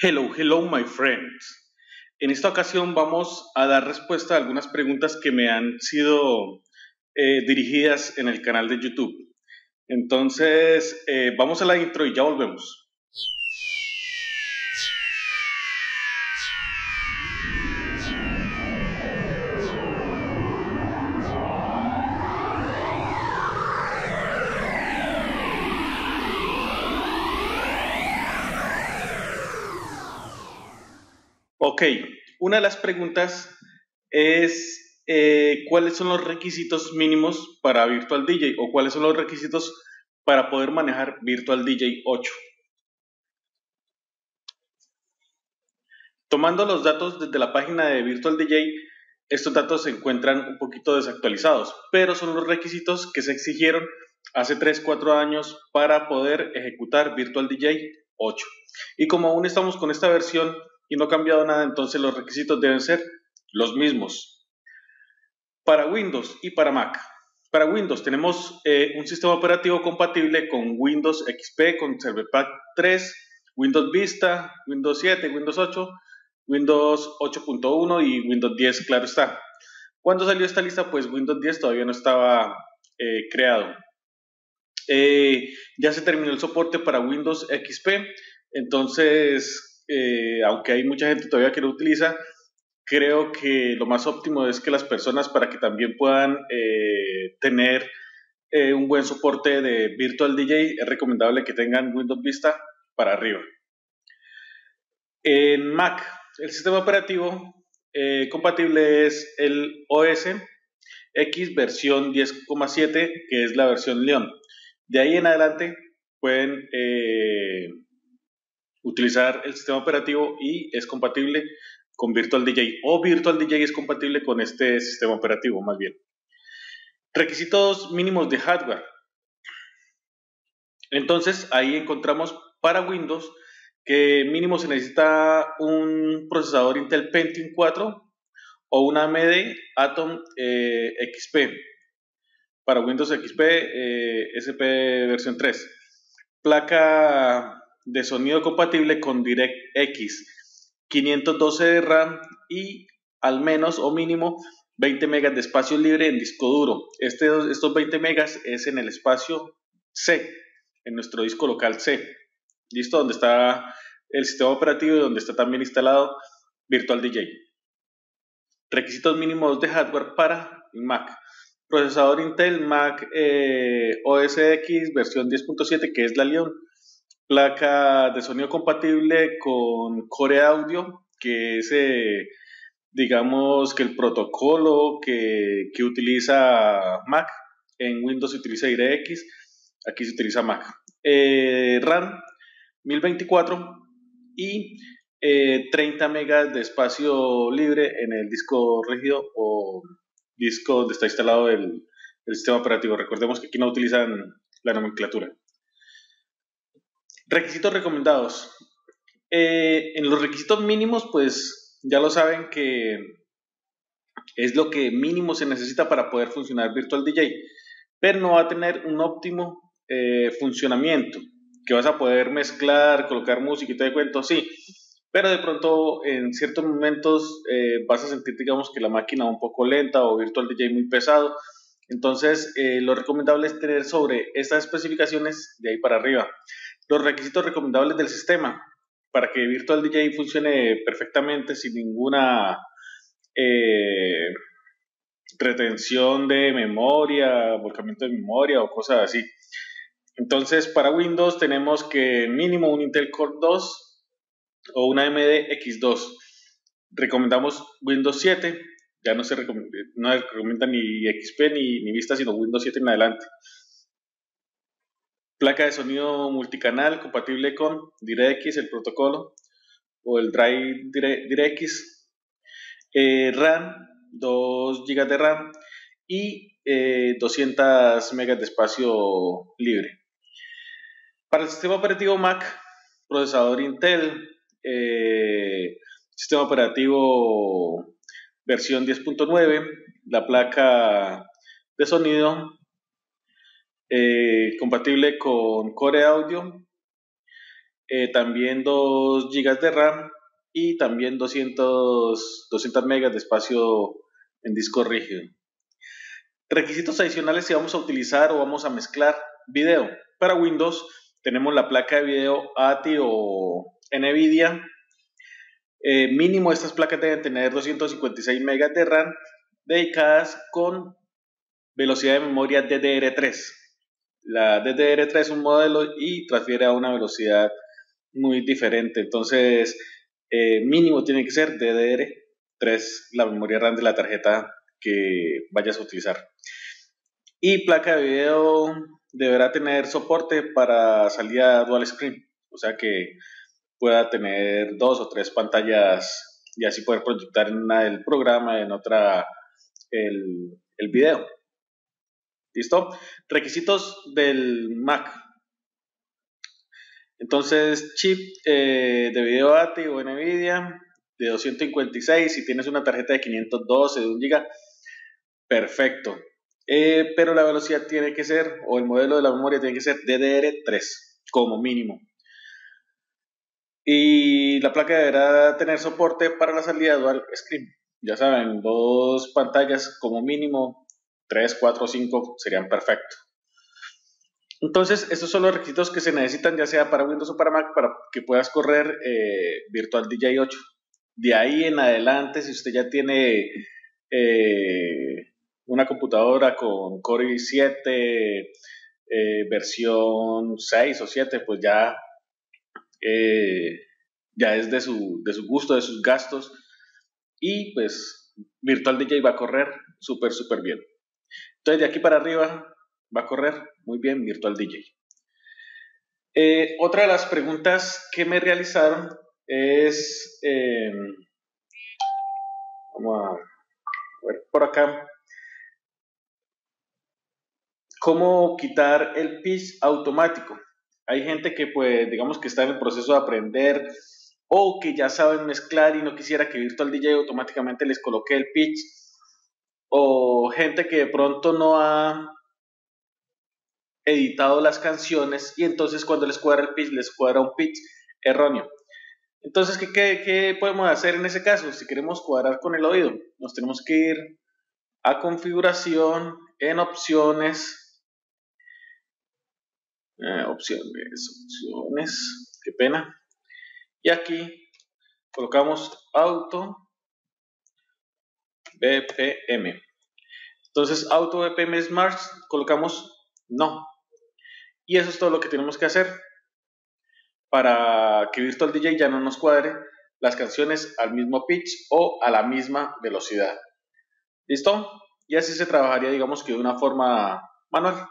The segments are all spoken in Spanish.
Hello, hello, my friends. En esta ocasión vamos a dar respuesta a algunas preguntas que me han sido dirigidas en el canal de YouTube. Entonces, vamos a la intro y ya volvemos. Ok, una de las preguntas es ¿cuáles son los requisitos mínimos para Virtual DJ o cuáles son los requisitos para poder manejar Virtual DJ 8? Tomando los datos desde la página de Virtual DJ, estos datos se encuentran un poquito desactualizados, pero son los requisitos que se exigieron hace 3-4 años para poder ejecutar Virtual DJ 8. Y como aún estamos con esta versión y no ha cambiado nada, entonces los requisitos deben ser los mismos. Para Windows y para Mac. Para Windows tenemos un sistema operativo compatible con Windows XP, con Server Pack 3, Windows Vista, Windows 7, Windows 8, Windows 8.1 y Windows 10, claro está. Cuando salió esta lista, pues Windows 10 todavía no estaba creado. Ya se terminó el soporte para Windows XP, entonces, aunque hay mucha gente todavía que lo utiliza, creo que lo más óptimo es que las personas, para que también puedan tener un buen soporte de Virtual DJ, es recomendable que tengan Windows Vista para arriba. En Mac, el sistema operativo compatible es el OS X versión 10.7, que es la versión León. De ahí en adelante pueden utilizar el sistema operativo y es compatible con Virtual DJ, o Virtual DJ es compatible con este sistema operativo más bien. Requisitos mínimos de hardware. Entonces ahí encontramos para Windows que mínimo se necesita un procesador Intel Pentium 4 o una AMD Atom XP. Para Windows XP SP versión 3. Placa de sonido compatible con DirectX, 512 de RAM y al menos o mínimo 20 megas de espacio libre en disco duro. Estos 20 megas es en el espacio C, en nuestro disco local C. ¿Listo? Donde está el sistema operativo y donde está también instalado Virtual DJ. Requisitos mínimos de hardware para Mac. Procesador Intel Mac OS X versión 10.7, que es la León. Placa de sonido compatible con Core Audio, que es digamos que el protocolo que utiliza Mac. En Windows se utiliza DirectX, aquí se utiliza Mac. RAM 1024 y 30 megas de espacio libre en el disco rígido o disco donde está instalado el sistema operativo. Recordemos que aquí no utilizan la nomenclatura. Requisitos recomendados. En los requisitos mínimos, pues ya lo saben que es lo que mínimo se necesita para poder funcionar Virtual DJ, pero no va a tener un óptimo funcionamiento, que vas a poder mezclar, colocar música y todo de cuento, sí, pero de pronto en ciertos momentos vas a sentir, digamos, que la máquina un poco lenta o Virtual DJ muy pesado. Entonces lo recomendable es tener sobre estas especificaciones de ahí para arriba. Los requisitos recomendables del sistema para que Virtual DJ funcione perfectamente sin ninguna retención de memoria, volcamiento de memoria o cosas así. Entonces, para Windows tenemos que mínimo un Intel Core 2 o una AMD X2. Recomendamos Windows 7, ya no se recomienda ni XP ni Vista, sino Windows 7 en adelante. Placa de sonido multicanal compatible con DirectX, el protocolo, o el Drive DirectX. RAM, 2 GB de RAM y 200 megas de espacio libre. Para el sistema operativo Mac, procesador Intel, sistema operativo versión 10.9, la placa de sonido compatible con Core Audio también 2 GB de RAM y también 200 megas de espacio en disco rígido. Requisitos adicionales si vamos a utilizar o vamos a mezclar video. Para Windows tenemos la placa de video ATI o NVIDIA. Mínimo estas placas deben tener 256 megas de RAM dedicadas con velocidad de memoria DDR3. La DDR3 es un modelo y transfiere a una velocidad muy diferente. Entonces, mínimo tiene que ser DDR3 la memoria RAM de la tarjeta que vayas a utilizar. Y placa de video deberá tener soporte para salida dual screen, o sea que pueda tener 2 o 3 pantallas y así poder proyectar en una el programa, en otra el video. ¿Listo? Requisitos del Mac. Entonces, chip de video ATI o NVIDIA de 256, si tienes una tarjeta de 512 de 1 GB, perfecto. Pero la velocidad tiene que ser, o el modelo de la memoria tiene que ser DDR3 como mínimo. Y la placa deberá tener soporte para la salida dual screen. Ya saben, 2 pantallas como mínimo, 3, 4, 5 serían perfectos. Entonces, estos son los requisitos que se necesitan ya sea para Windows o para Mac para que puedas correr Virtual DJ 8. De ahí en adelante, si usted ya tiene una computadora con Core i7, versión 6 o 7, pues ya es de su gusto, de sus gastos, y pues Virtual DJ va a correr súper bien. Entonces de aquí para arriba va a correr muy bien Virtual DJ. Otra de las preguntas que me realizaron es, vamos a ver por acá, ¿cómo quitar el pitch automático? Hay gente que pues digamos que está en el proceso de aprender o que ya saben mezclar y no quisiera que Virtual DJ automáticamente les coloque el pitch, o gente que de pronto no ha editado las canciones y entonces cuando les cuadra el pitch, les cuadra un pitch erróneo. Entonces, ¿qué podemos hacer en ese caso? Si queremos cuadrar con el oído, nos tenemos que ir a configuración, en opciones, qué pena, y aquí colocamos auto BPM. Entonces, auto BPM Smart, colocamos no. Y eso es todo lo que tenemos que hacer para que Virtual DJ ya no nos cuadre las canciones al mismo pitch o a la misma velocidad. ¿Listo? Y así se trabajaría, digamos que de una forma manual.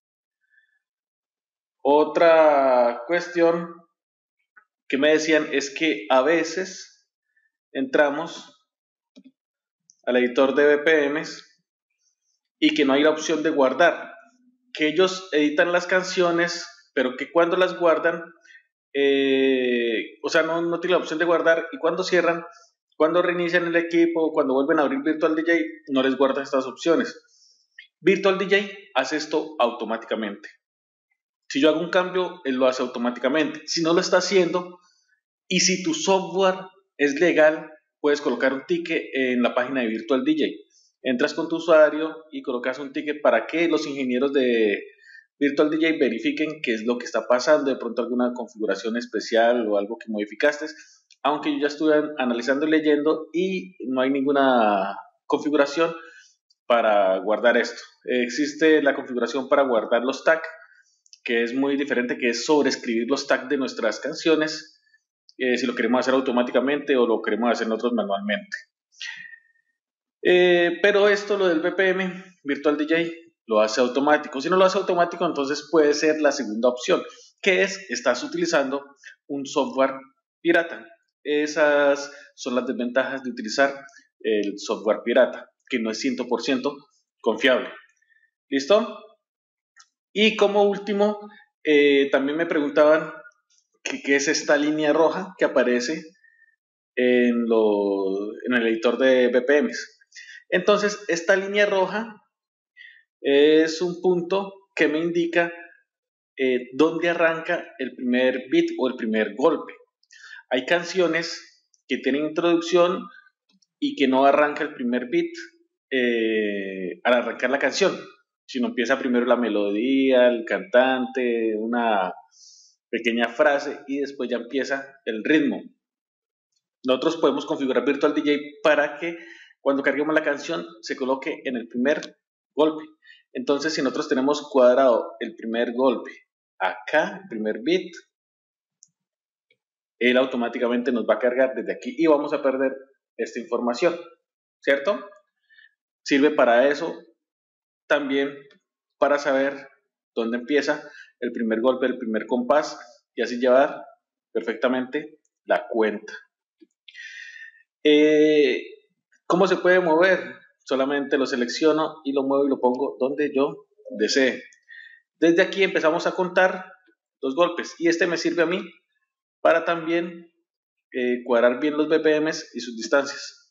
Otra cuestión que me decían es que a veces entramos al editor de BPMs y que no hay la opción de guardar, que ellos editan las canciones, pero que cuando las guardan, o sea, no tiene la opción de guardar, y cuando cierran, cuando reinician el equipo, cuando vuelven a abrir Virtual DJ, no les guarda estas opciones. Virtual DJ hace esto automáticamente. Si yo hago un cambio, él lo hace automáticamente. Si no lo está haciendo, y si tu software es legal, puedes colocar un ticket en la página de Virtual DJ. Entras con tu usuario y colocas un ticket para que los ingenieros de Virtual DJ verifiquen qué es lo que está pasando, de pronto alguna configuración especial o algo que modificaste, aunque yo ya estuve analizando y leyendo y no hay ninguna configuración para guardar esto. Existe la configuración para guardar los tags, que es muy diferente, que es sobreescribir los tags de nuestras canciones, si lo queremos hacer automáticamente o lo queremos hacer nosotros manualmente. Pero esto, lo del BPM, Virtual DJ, lo hace automático. Si no lo hace automático, entonces puede ser la segunda opción, que es, estás utilizando un software pirata. Esas son las desventajas de utilizar el software pirata, que no es 100% confiable. ¿Listo? Y como último, también me preguntaban qué es esta línea roja que aparece en el editor de BPMs. Entonces, esta línea roja es un punto que me indica dónde arranca el primer beat o el primer golpe. Hay canciones que tienen introducción y que no arranca el primer beat al arrancar la canción, sino empieza primero la melodía, el cantante, una pequeña frase y después ya empieza el ritmo. Nosotros podemos configurar Virtual DJ para que cuando carguemos la canción se coloque en el primer golpe. Entonces, si nosotros tenemos cuadrado el primer golpe acá, el primer beat, él automáticamente nos va a cargar desde aquí y vamos a perder esta información, ¿cierto? Sirve para eso, también para saber dónde empieza el primer golpe, el primer compás y así llevar perfectamente la cuenta. ¿Cómo se puede mover? Solamente lo selecciono y lo muevo y lo pongo donde yo desee. Desde aquí empezamos a contar los golpes y este me sirve a mí para también cuadrar bien los BPMs y sus distancias.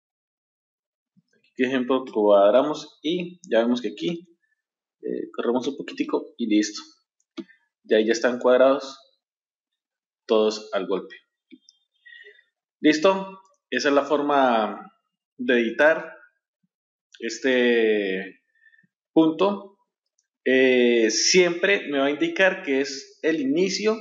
Aquí, ejemplo, cuadramos y ya vemos que aquí corremos un poquitico y listo. Ya ahí ya están cuadrados todos al golpe. ¿Listo? Esa es la forma de editar este punto. Siempre me va a indicar que es el inicio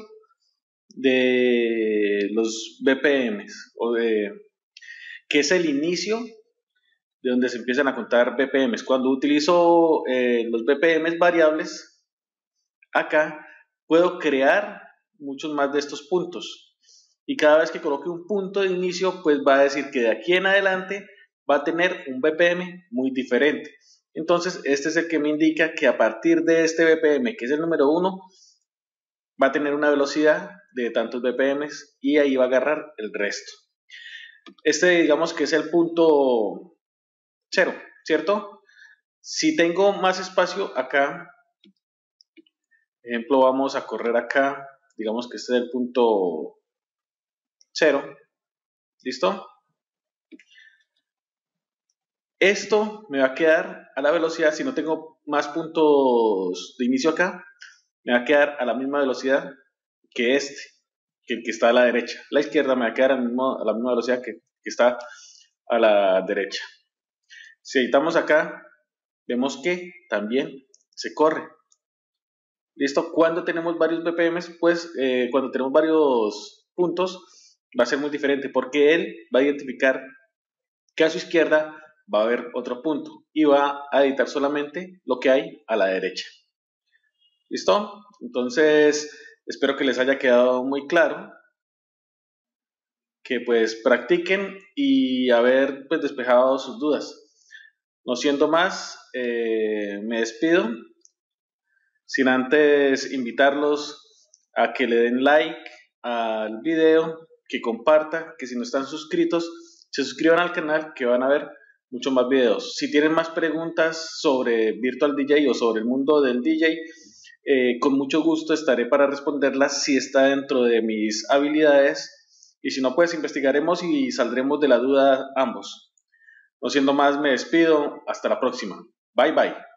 de los BPMs o que es el inicio de donde se empiezan a contar BPMs. Cuando utilizo los BPMs variables, acá puedo crear muchos más de estos puntos. Y cada vez que coloque un punto de inicio, pues va a decir que de aquí en adelante va a tener un BPM muy diferente. Entonces, este es el que me indica que a partir de este BPM, que es el número 1, va a tener una velocidad de tantos BPMs y ahí va a agarrar el resto. Este, digamos que es el punto 0, ¿cierto? Si tengo más espacio acá, ejemplo, vamos a correr acá, digamos que este es el punto 0, ¿listo? Esto me va a quedar a la velocidad, si no tengo más puntos de inicio acá, me va a quedar a la misma velocidad que este, que el que está a la derecha. La izquierda me va a quedar a la misma velocidad que está a la derecha. Si editamos acá, vemos que también se corre. ¿Listo? Cuando tenemos varios BPMs, pues cuando tenemos varios puntos, va a ser muy diferente porque él va a identificar que a su izquierda va a haber otro punto y va a editar solamente lo que hay a la derecha. ¿Listo? Entonces, espero que les haya quedado muy claro, que pues practiquen y haber pues despejado sus dudas. No siendo más, me despido, sin antes invitarlos a que le den like al video, que compartan, que si no están suscritos, se suscriban al canal, que van a ver muchos más videos. Si tienen más preguntas sobre Virtual DJ o sobre el mundo del DJ, con mucho gusto estaré para responderlas si está dentro de mis habilidades, y si no, pues investigaremos y saldremos de la duda ambos. No siendo más, me despido. Hasta la próxima. Bye bye.